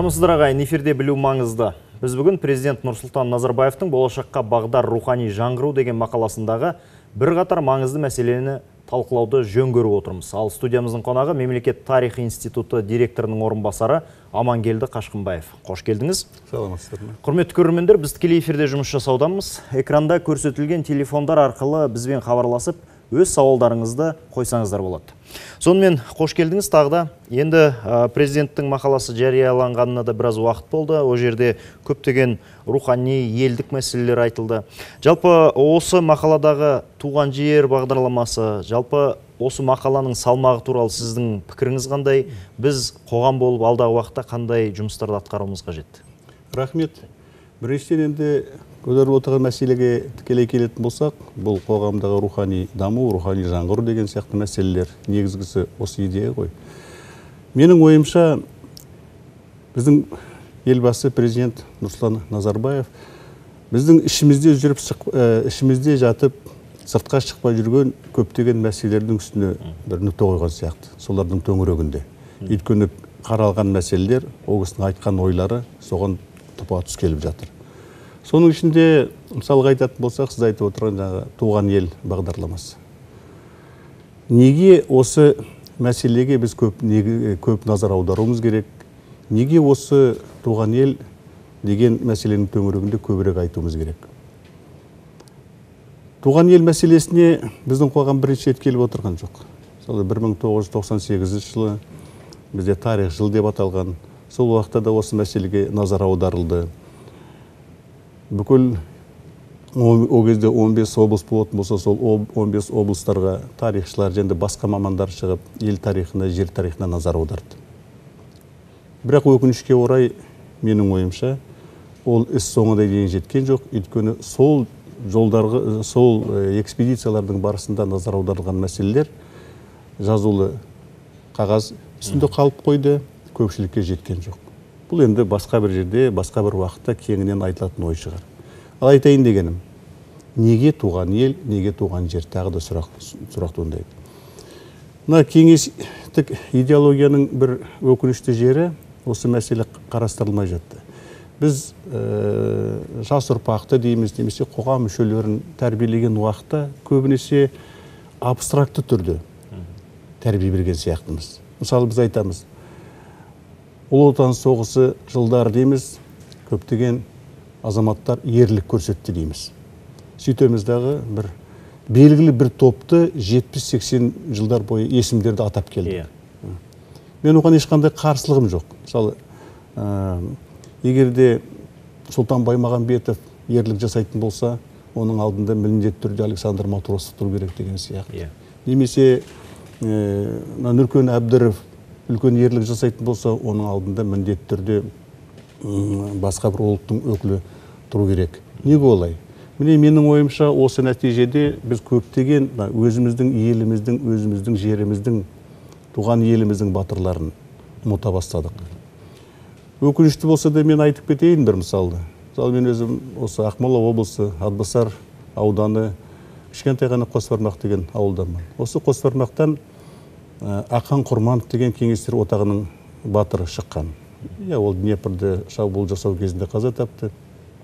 Армысыздар ағайын, эфирде білу маңызды. Біз бүгін президент Нұрсұлтан Назарбаевтың болашаққа бағдар рухани жаңғыру деген мақаласындағы бірқатар маңызды мәселені талқылауды жөн көріп отырмыз. Ал студиямыздың қонағы Мемлекет тарих институты директорының орынбасары Амангелді Қашқынбаев. Қош келдіңіз. Саламатсыздар ма? Құрметті көрермендер, біз тікелей эфирде жұмыс жасаудамыз. Экранда көрсетілген телефондар арқылы бізбен хабарласып, өз сауалдарыңызды қойсаңыздар болады. Сонымен қош келдіңіз тағы да. Енді президенттің мақаласы жарияланғанына да біраз уақыт болды. О жерде көптеген рухани елдік мәселелер айтылды. Жалпы осы мақаладағы туған жер бағдарламасы, жалпы осы мақаланың салмағы туралы сіздің пікіріңіз қандай? Біз қоғам болып алдағы уақытта қандай жұмыстарды атқаруымыз қажет? Рахмет. Біріншіден енді көтеріп отырған мәселеге тікелей келетін болсақ, бұл қоғамдағы рухани даму, рухани жаңғыру деген сияқты мәселелер негізгісі осы идея ғой. Менің ойымша, біздің елбасы президент Нұрсұлтан Назарбаев біздің ішімізде жүріп, ішімізде жатып, сыртқа шықпай жүрген көптеген мәселелердің үстіне бір нүкте қойған сияқты, солардың төңірегінде. Өйткені қаралған мәселелер, ол кісінің айтқан ойлары соған тұпа тұс келіп жатыр. Соның ішінде, мысалға айтатын болсақ, сіз айтып отырған туған ел бағдарламасы. Неге осы мәселеге біз көп назар аударуымыз керек? Неге осы туған ел деген мәселенің төңірегінде көбірек айтуымыз керек? Туған ел мәселесіне біздің қоғам бірінші рет келіп отырған жоқ. Мысалы 1998 жылы бізде тарих жыл деп аталған. Сол уақытта да осы мәселеге назар аударылды. Бүкіл о кезде 15 облыс болатын болса, сол 15 облыстарға тарихшылар және басқа мамандар шығып, ел тарихына, жер тарихына назар аударды. Бірақ өкінішке орай, менің ойымша, ол іс соңына дейін жеткен жоқ. Өйткені сол жолдарға, сол экспедициялардың барысында назар аударылған мәселелер жазулы қағаз үстінде қалып қойды, көпшілікке жеткен жоқ. Бұл енді басқа бір жерде, басқа бір уақытта кеңінен айтылатын ой шығар. Ал айтайын дегенім, неге туған ел, неге туған жер, тағы да сұрақ туындайды. Мына кеңестік идеологияның бір өкінішті жері осы мәселе қарастырылмай жатты. Біз жас ұрпақты дейміз, немесе қоғам мүшелерін тәрбиелеген уақытта көбінесе абстракты түрде тәрбие берген сияқтымыз. Мысалы біз айтамыз, Ұлы Отан соғысы жылдары дейміз, көптеген азаматтар ерлік көрсетті дейміз. Сөйтеміздағы бір белгілі бір топты 70-80 жылдар бойы есімдерді атап келді. Мен оған ешқандай қарсылығым жоқ. Мысалы, егерде Сұлтан Баймағамбетов ерлік жасайтын болса, оның алдында міндетті түрде Александр Матросов тұру керек деген сияқты. Немесе Нұркен Әбдіров үлкен ерлік жасайтын болса, оның алдында міндетті түрде басқа бір ұлттың өкілі тұру керек. Неге олай? Міне менің ойымша осы нәтижеде біз көптеген өзіміздің еліміздің, өзіміздің жеріміздің, туған еліміздің батырларын ұмыта бастадық. Өкінішті болса да мен айтып кетейін бір мысалды. Мысалы мен өзім осы Ақмола облысы, Атбасар ауданы, кішкентай ғана Қосбармақ деген ауылданмын. Осы Қосбармақтан Ақан Құрманов деген кеңестер отағының батыры шыққан. Ол Днепрді шабуыл жасау кезінде қаза тапты.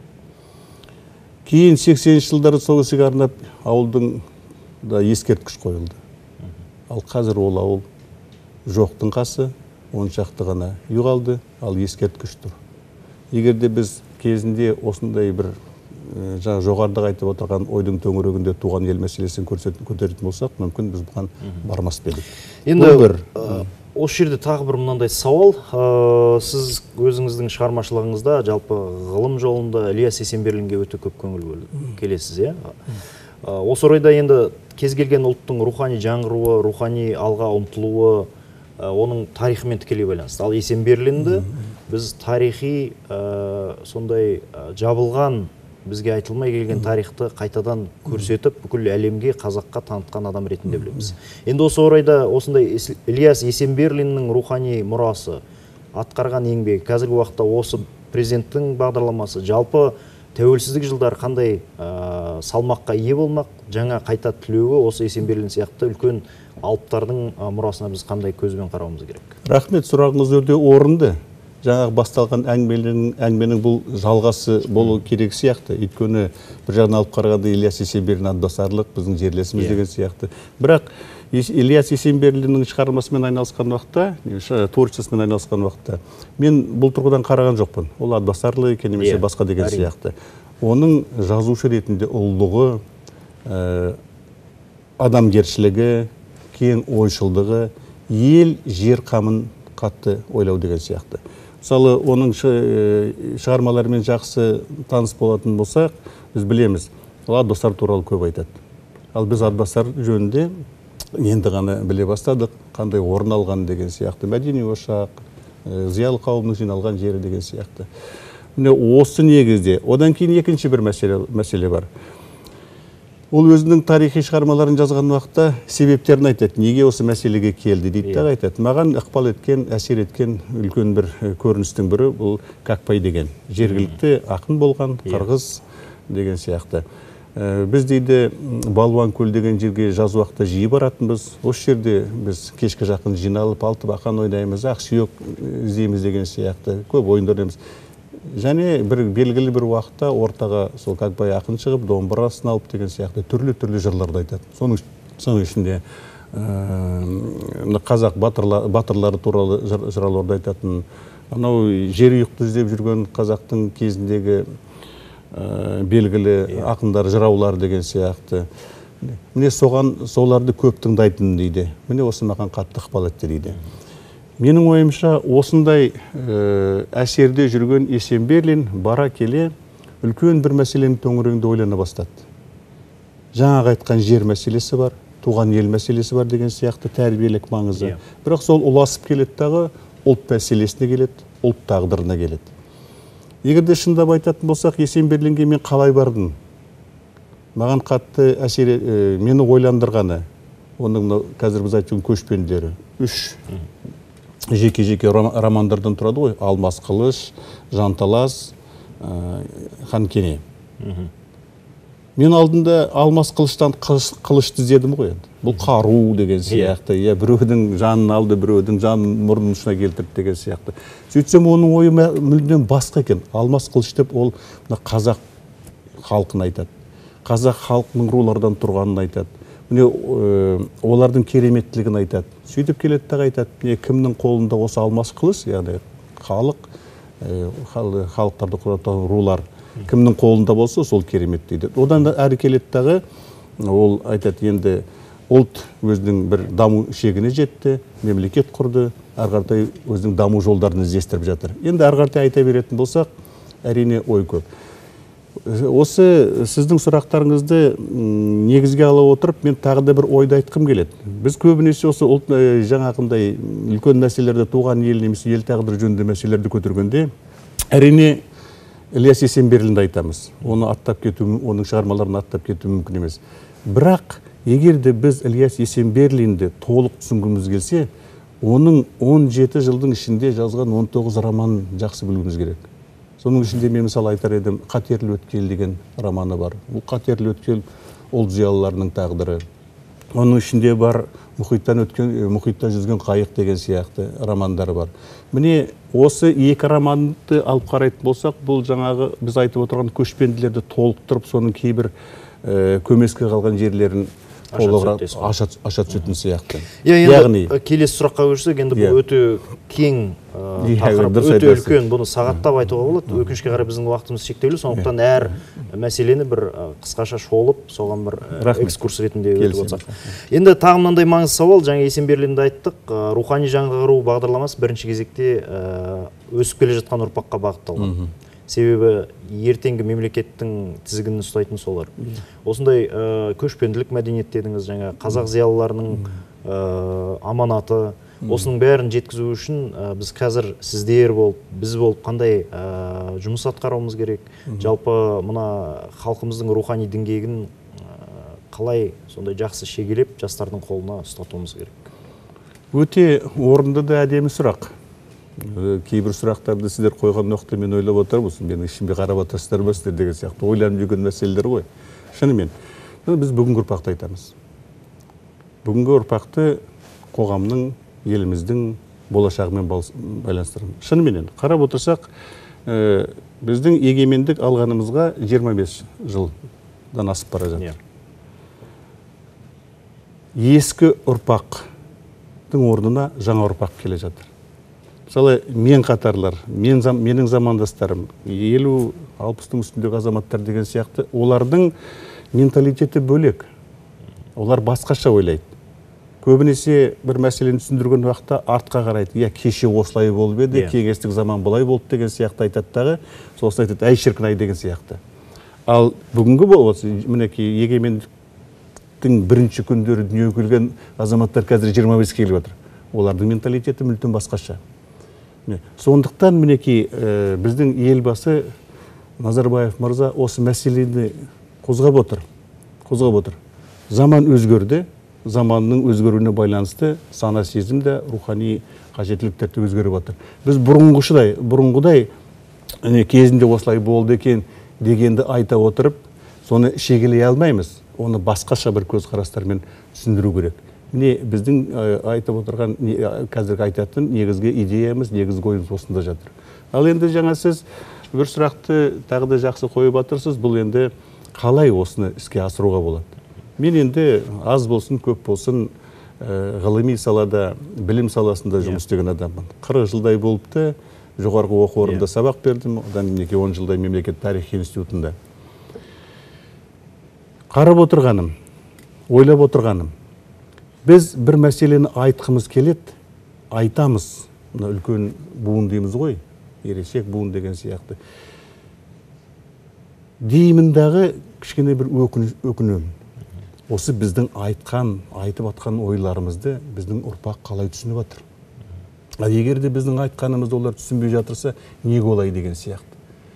Кейін 80 жылдары сол кісіге арнап ауылдың да ескерткіш қойылды. Ал қазір ол ауыл жоқтың қасы, он шақты ғана үй қалды, ал ескерткіш тұр. Егерде біз кезінде осындай бір жоғарыда айтып отырған ойдың төңірегінде туған ел мәселесін көтеретін болсақ, мүмкін біз бұған бармас едік. Енді осы жерде тағы бір мынандай сауал. Сіз өзіңіздің шығармашылығыңызда жалпы ғылым жолында Ілияс Есенберлинге өте көп көңіл келесіз. Осы орайда енді кез келген ұлттың рухани жаңғыруы, рухани алға ұмтылуы, оның тарихымен тікелей байланысты. Ал Есенберлинді біз тарихи сондай жабылған, бізге айтылмай келген тарихты қайтадан көрсетіп, бүкіл әлемге, қазаққа танытқан адам ретінде білеміз. Енді осы орайда осындай Ілияс Есенберлиннің рухани мұрасы, атқарған еңбегі, қазіргі уақытта осы президенттің бағдарламасы, жалпы тәуелсіздік жылдар қандай салмаққа ие болмақ, жаңа қайта түлеуі осы Есенберлин сияқты үлкен алыптардың мұрасына біз қандай көзбен қарауымыз керек? Рахмет, сұрағыңыз өте орынды. жаңағы басталған әңгіменің бұл жалғасы болу керек сияқты. Өйткені бір жағынан алып қарағанда Ильяс Есенберлин атбасарлық біздің жерлесіміз деген сияқты. Бірақ Ильяс Есенберлиннің шығармасымен айналысқан уақытта, творчествосымен айналысқан уақытта, мен бұл тұрғыдан қараған жоқпын. Ол атбасарлы екен немесе басқа деген сияқты. Оның жазушы ретінде ұлылығы, адамгершілігі, кең ойшылдығы, ел жер қамын қатты ойлау деген сияқты. Мысалы, оның шығармаларымен жақсы таныс болатын болсақ, біз білеміз, ол атбасар туралы көп айтады. Ал біз атбасар жөнінде енді ғана біле бастадық, қандай орын алған деген сияқты, мәдени ошақ, зиялы қауымның жиналған жері деген сияқты. Міне осы негізде, одан кейін екінші бір мәселе бар. Ол өзінің тарихи шығармаларын жазған уақытта себептерін айтады. Неге осы мәселеге келді дейді де айтады. Маған ықпал еткен, әсер еткен үлкен бір көріністің бірі бұл Кәкпай деген. Жергілікті ақын болған, қырғыз деген сияқты. Біз дейді Балуан көл деген жерге жазу уақытта жиі баратынбыз. Осы жерде біз кешкі жақын жиналып, алты бақан ойнаймыз, ақсүйек іздейміз деген сияқты. Көп ойындар ойнаймыз. Және бір белгілі бір уақытта ортаға сол Кәкпай ақын шығып, домбырасын алып деген сияқты түрлі жырларды айтады. Соның ішінде қазақ батырлары туралы жырауларды айтатын, анау жер ұйықты іздеп жүрген қазақтың кезіндегі белгілі ақындар, жыраулар деген сияқты. Міне соларды көп тыңдайтын дейді. Міне осы маған қатты ықпал етті дейді. Менің ойымша осындай әсерде жүрген Есенберлин бара келе үлкен бір мәселенің төңірегінде ойлана бастады. Жаңағы айтқан жер мәселесі бар, туған ел мәселесі бар деген сияқты тәрбиелік маңызы. Бірақ сол ұласып келеді дағы ұлт мәселесіне келеді, ұлт тағдырына келеді. Егерде шындап айтатын болсақ, Есенберлинге мен қалай бардым? Маған қатты әсер, мені ойландырғаны, оның қазір біз айтқан көшпенділері, үш жеке романдардан тұрады ғой. Алмас қылыш, Жанталас, Ханкене. Мен алдында Алмас қылыштан қылышты іздедім ғой. Бұл қару деген сияқты. Біреудің жанын алды, біреудің жанын мұрнын ұшына келтірді деген сияқты. Сөйтсем, оның ойы мүлдем басқа екен. Алмас қылыш деп ол қазақ халқын айтады. Қазақ халқының рулардан тұрғанын айтады. Міне олардың кереметтілігін айтады. Сөйтіп келеді айтады, кімнің қолында осы алмас қылыш, яғни халықтарды құратын рулар кімнің қолында болса, сол керемет дейді. Одан да әрі келеді ол айтады, енді ұлт өзінің бір даму шегіне жетті, мемлекет құрды, әрі өзінің даму жолдарын іздестіріп жатыр. Енді әрі айта беретін болсақ, әрине ой көп. Осы сіздің сұрақтарыңызды негізге ала отырып, мен тағы да бір ойды айтқым келеді. Біз көбінесе осы жаңағындай үлкен мәселелерді, туған ел немесе ел тағдыры жөнінде мәселелерді көтергенде, әрине Ильяс Есенберлинді айтамыз. Оны аттап кету, оның шығармаларын аттап кету мүмкін емес. Бірақ егер де біз Ильяс Есенберлинді толық түсінгіміз келсе, оның 17 жылдың ішінде жазған 19 романын жақсы білуіміз керек. Соның ішінде мен мысалы айтар едім, Қатерлі өткел деген романы бар. Бұл Қатерлі өткел ұлт зиялыларының тағдыры. Оның ішінде бар мұхитта жүзген қайық деген сияқты романдары бар. Міне осы екі романды алып қарайтын болсақ, бұл жаңағы біз айтып отырған көшпенділерді толықтырып, соның кейбір көмескі қалған жерлерін аша түсетін сияқты. Енді келесі сұраққа көшсек, енді бұл өте кең тақырып, өте үлкен, бұны сағаттап айтуға болады. Өкінішке қарай біздің уақытымыз шектеулі, сондықтан әр мәселені бір қысқаша шолып, соған бір экскурс ретінде өтіп отырсақ. Енді тағы мынандай маңызды сауал, жаңа Есенберлинді айттық, рухани жаңғыру бағдарламасы бірінші кезекте өсіп келе жатқан ұрпаққа бағытталған. Себебі ертеңгі мемлекеттің тізгінін ұстайтын солар. Осындай көшпенділік мәдениет дедіңіз, жаңа қазақ зиялыларының аманаты, осының бәрін жеткізу үшін біз қазір сіздер болып, біз болып қандай жұмыс атқаруымыз керек? Жалпы мына халқымыздың рухани діңгегін қалай сондай жақсы шегелеп жастардың қолына ұстатуымыз керек? Өте орынды да әдемі сұрақ. Кейбір сұрақтарды сіздер қойған уақытта мен ойлап отырмыз, менің ішімде қарап отырсыздар ма сіздер деген сияқты ойланып жүрген мәселелер ғой. Шынымен, біз бүгінгі ұрпақты айтамыз. Бүгінгі ұрпақты қоғамның, еліміздің, болашағымен байланыстырып. Шынымен қарап отырсақ, біздің егемендік алғанымызға 25 жылдан асып бара жатыр. Ескі ұрпақтың орнына жаңа ұрпақ келе жатыр. Мысалы, мен қатарлар, менің замандастарым, 50-60-тың үстіндегі азаматтар деген сияқты, олардың менталитеті бөлек. Олар басқаша ойлайды. Көбінесе бір мәселені түсіндірген уақытта артқа қарайды. Я кеше осылай болып еді, кеңестік заман былай болды деген сияқты айтады дағы, сосын айтады, әй шіркін-ай деген сияқты. Ал бүгінгі болса, мінекей егемендіктің бірінші күндері дүниеге келген азаматтар қазір 25 келіп отыр. Олардың менталитеті мүлдем басқаша. Сондықтан мінекей біздің елбасы Назарбаев мырза осы мәселені қозғап отыр. Заман өзгерді, заманның өзгеруіне байланысты сана сезім де, рухани қажеттіліктер де өзгеріп отыр. Біз бұрынғыдай кезінде осылай болды екен дегенді айта отырып, соны шегелей алмаймыз. Оны басқаша бір көзқарастармен түсіндіру керек. Міне біздің айтып отырған, қазіргі айтатын негізгі идеямыз, негізгі ойымыз осында жатыр. Ал енді жаңа сіз бір сұрақты тағы да жақсы қойып жатырсыз, бұл енді қалай осыны іске асыруға болады? Мен енді аз болсын, көп болсын, ғылыми салада, білім саласында жұмыс істеген адаммын. 40 жылдай болыпты, жоғарғы оқу орнында сабақ бердім, одан 10 жылдай мемлекет тарих институтында. Қарап отырғаным, ойлап отырғаным, біз бір мәселені айтқымыз келеді, айтамыз. Үлкен буын дейміз ғой, ересек буын деген сияқты. Дейміндағы кішкене бір өкінем. Осы біздің айтып атқан ойларымызды біздің ұрпақ қалай түсініп жатыр. Егер де біздің айтқанымызды олар түсінбей жатырса, не олай деген сияқты.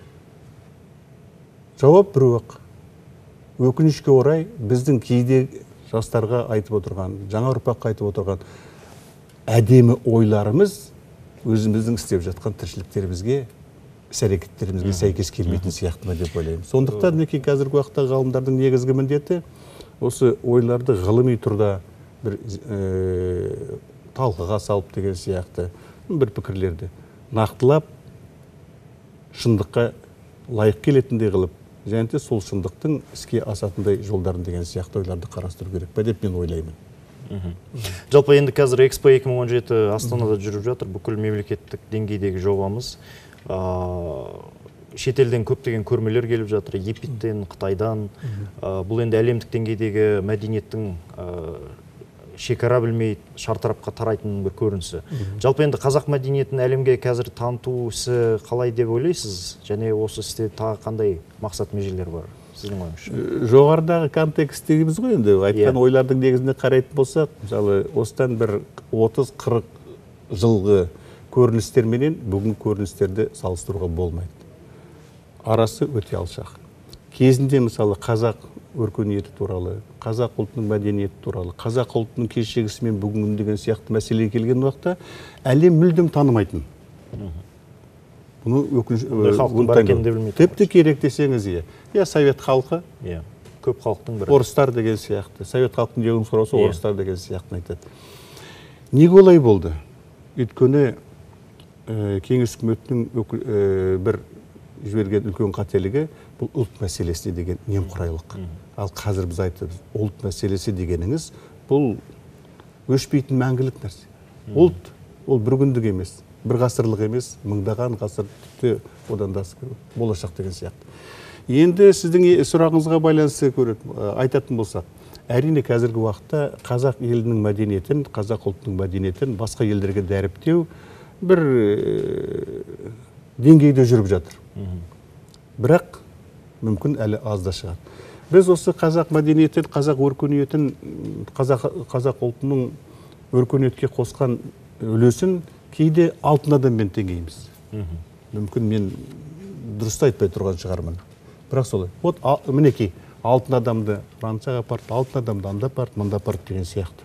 Жауап біреу-ақ. Өкінішке орай біздің кейде жастарға айтып отырған, жаңа ұрпаққа айтып отырған әдемі ойларымыз өзіміздің істеп жатқан тіршіліктерімізге, іс-әрекеттерімізге сәйкес келмейтін сияқты ма деп ойлаймын. Сондықтан қазіргі уақытта ғалымдардың негізгі міндеті осы ойларды ғылыми тұрда бір талқыға салып деген сияқты бір пікірлерді нақтылап, шындыққа лайық келетіндей қылып, және де сол шындықтың іске асатындай жолдарын деген сияқты ойларды қарастыру керек пе деп мен ойлаймын. Жалпы енді қазір Экспо 2017 Астанада жүріп жатыр, бүкіл мемлекеттік деңгейдегі жобамыз. Шетелден көптеген көрмелер келіп жатыр, Египеттен, Қытайдан. Бұл енді әлемдік деңгейдегі мәдениеттің шекара білмей шартарапқа тарайтын бір көрінісі. Жалпы енді қазақ мәдениетін әлемге қазір таныту ісі қалай деп ойлайсыз? Және осы істе тағы қандай мақсат межелер бар сіздің ойыңызша? Жоғарыдағы контекст дейміз ғой енді, айтқан ойлардың негізінде қарайтын болсақ, мысалы осыдан бір 30-40 жылғы көріністер менен бүгінгі көріністерді салыстыруға болмайды. Арасы өте алшақ. Кезінде мысалы қазақ өркениеті туралы, қазақ ұлтының мәдениеті туралы, қазақ ұлтының кешегісі мен бүгінгі деген сияқты мәселеге келген уақытта әлем мүлдем танымайтын. Бұны халықтың бар екенін де білмейді. Тіпті керек десеңіз, совет халқы, көп халықтың бірі. Орыстар деген сияқты, совет халқының деген сұраса, орыстар деген сияқты айтады. Неге олай болды? Өйткені кеңес үкіметінің бір жіберген үлкен қателігі бұл ұлт мәселесі деген немқұрайлық. Ал қазір біз айтамыз, ұлт мәселесі дегеніңіз бұл өшпейтін мәңгілік нәрсе. Ұлт ол бір күндік емес, бір ғасырлық емес, мыңдаған ғасыр тіпті одан да болашақ деген сияқты. Енді сіздің сұрағыңызға байланысты айтатын болсақ, әрине қазіргі уақытта қазақ елінің мәдениетін, қазақ ұлтының мәдениетін басқа елдерге дәріптеу бір деңгейде жүріп жатыр. Бірақ мүмкін әлі аз да шығар. Біз осы қазақ мәдениетін, қазақ өркениетін, қазақ ұлтының өркениетке қосқан үлесін кейде алтын адаммен теңейміз. Мүмкін мен дұрыс айтпай тұрған шығармын. Бірақ солай. Вот мінекей алтын адамды Францияға апарды, алтын адамды анда апарды, мында апарды деген сияқты.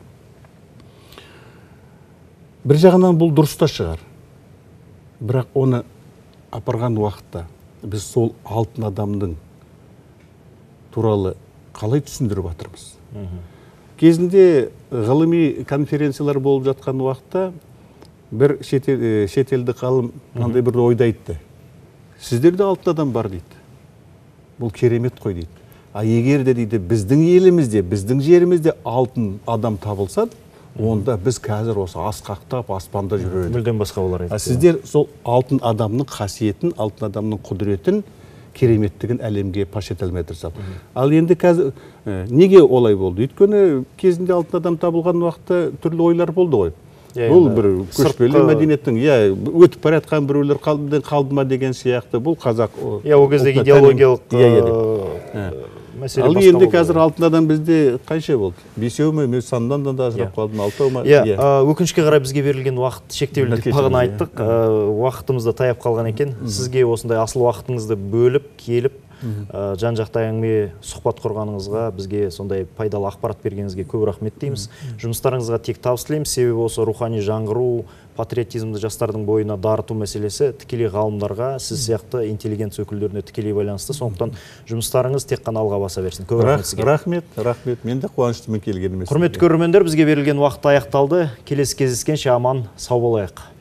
Бір жағынан бұл дұрыс та шығар. Бірақ оны апарған уақытта біз сол алтын адамның туралы қалай түсіндіріп жатырмыз? Кезінде ғылыми конференциялар болып жатқан уақытта бір шетелдік ғалым мынандай бір ойды айтты. Сіздерде алтын адам бар дейді. Бұл керемет қой дейді. А егер де дейді біздің елімізде, біздің жерімізде алтын адам табылса, онда біз қазір осы асқақтап аспанда жүрер едік. Мүлдем басқа болар еді. Сіздер сол алтын адамның қасиетін, алтын адамның құдіретін, кереметтігін әлемге паш ете алмай тұрсақ. Ал енді қазір неге олай болды? Өйткені кезінде алтын адам табылған уақытта түрлі ойлар болды ғой. Бұл бір көшпелі мәдениеттің, өтіп бара жатқан біреулер қалды ма деген сияқты. Бұл қазақ. Ол кездегі идеологиялық мәселе басқа болды. Ал енді қазір алтын адам бізде қанша болды? 5-еу ме? Мен сандан да ажырап қалдым, 6-еу ма? Өкінішке қарай бізге берілген уақыт шектеулі деп бағана айттық. Уақытымызда таяп қалған екен. Сізге осындай асыл уақытыңызды бөліп, келіп, жан-жақты әңгіме сұхбат құрғаныңызға, бізге сондай пайдалы ақпарат бергеніңізге көп рахмет дейміз. Жұмыстарыңызға тек табыс тілейміз. Себебі осы рухани жаңғыру, патриотизмді жастардың бойына дарыту мәселесі тікелей ғалымдарға, сіз сияқты интеллигент өкілдеріне тікелей байланысты. Сондықтан жұмыстарыңыз тек қана алға баса берсін. Көп рахмет сізге. Рахмет. Мен де қуаныштымын келгеніме. Құрметті көрермендер, бізге берілген уақыт аяқталды. Келесі кездескенше аман, сау болайық.